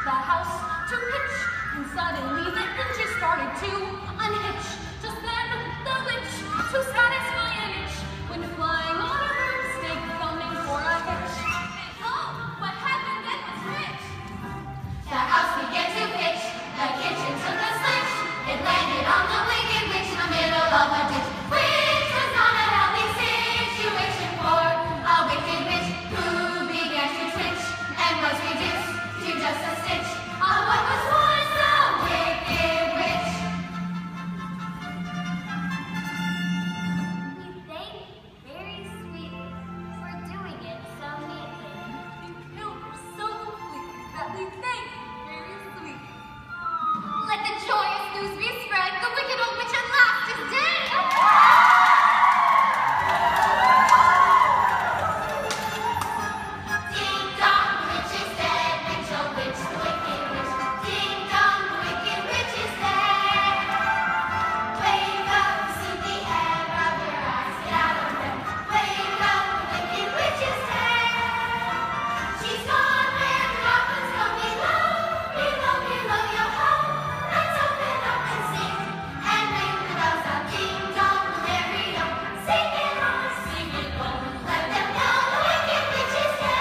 the house to pitch, and suddenly the hinges started to unhitch. Just then the witch, to satisfy an itch, went flying on a broomstick, thumbing for a hitch. And oh, what happened then was rich. The house began to pitch, the kitchen took a switch. It landed on the wicked witch in the middle of a ditch. Which was not a healthy situation for a wicked witch who began to twitch and was reduced to just a stitch of what was once a wicked witch. We thank Very Sweet for doing it so neatly. You killed her so completely that we thank Very Sweet. Let the joyous news be spread, the wicked old witch at last is dead! Ding dong, the witch is dead, witch oh witch, the wicked witch. Ding dong, the wicked witch is dead. Wake up, sleepy head, rub your eyes, get out of bed. Wake up, the wicked witch is dead. She's gone where the goblins go below, below, below your home. Let's open up and sing, and ring the bells out. Ding dong, the merry o. Sing it on, sing it on. Let them know the wicked witch is dead.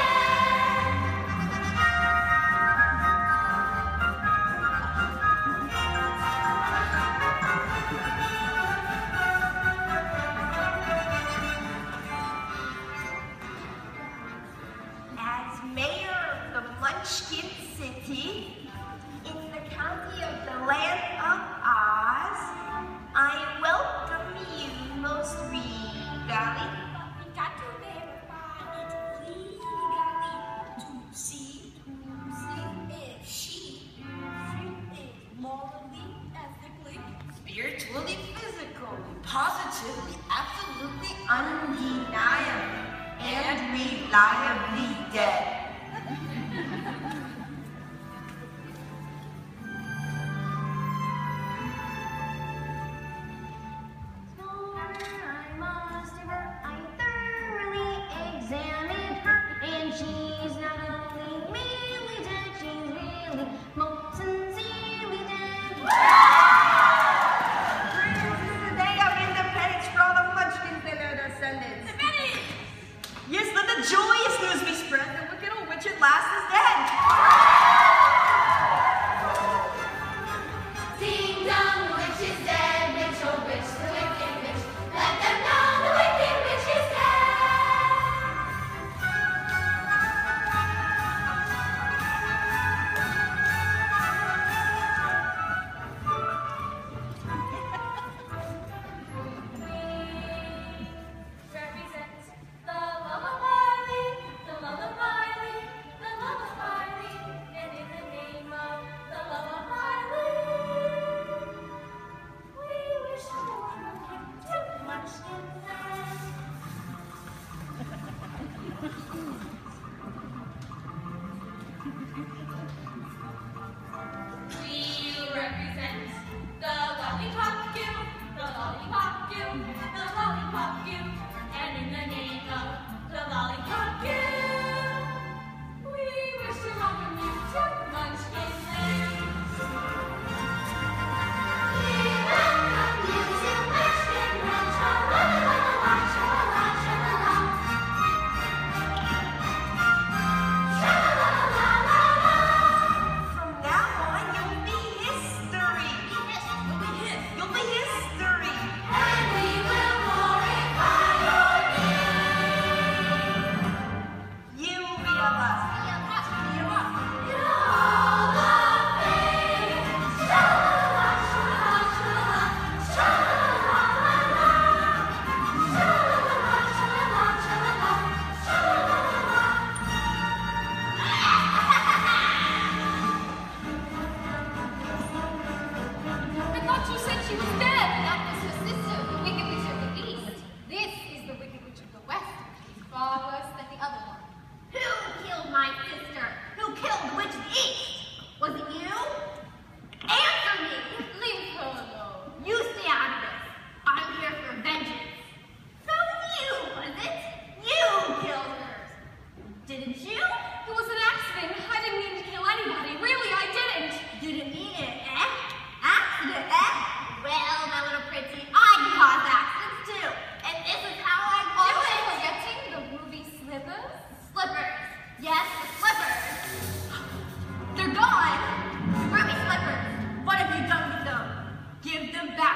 As mayor of the Munchkin City, in the county of the land of Oz, I welcome you most regally. We got to verify it legally to see if she is morally, ethically, Spiritually, physically, positively, absolutely, undeniably, and reliably dead. I must have her, I thoroughly examined her, and she's not only merely dead, she's really most sincerely dead. This is the day of independence for all the Munchkins and their descendants. Yes, let the joyous news be spread. The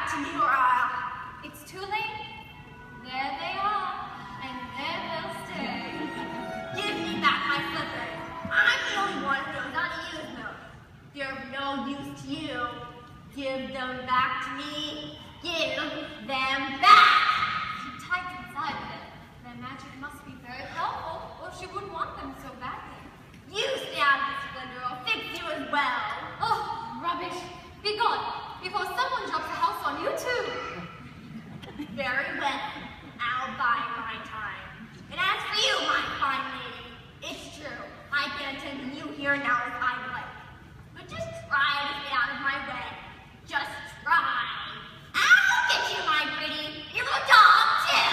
back to me or I'll... It's too late. There they are, and there they'll stay. Give me back my slippers. I'm the only one who knows how to use them. They're of no use to you. Give them back to me. Give them back. She typed inside of it. Their magic must be very powerful, or she wouldn't want them so badly. You stay out of this splendor, I'll fix you as well. Oh, rubbish. Be gone, before someone drops a house on you too. Very well. I'll bide my time. And as for you, my fine lady, it's true. I can't attend to you here now as I'd like. But just try to stay out of my way. Just try. I'll get you, my pretty. Your little dog, too.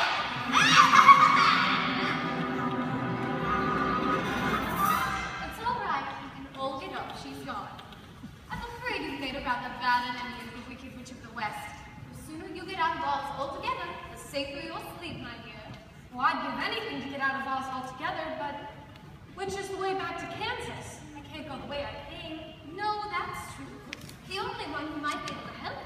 It's all right. You can all get up. She's gone. I'm afraid you've made a rather bad enemy of the Wicked Witch of the West. The sooner you get out of Oz altogether, the safer you'll sleep, my dear. Well, I'd give anything to get out of Oz altogether, but which is the way back to Kansas? I can't go the way I came. No, that's true. The only one who might be able to help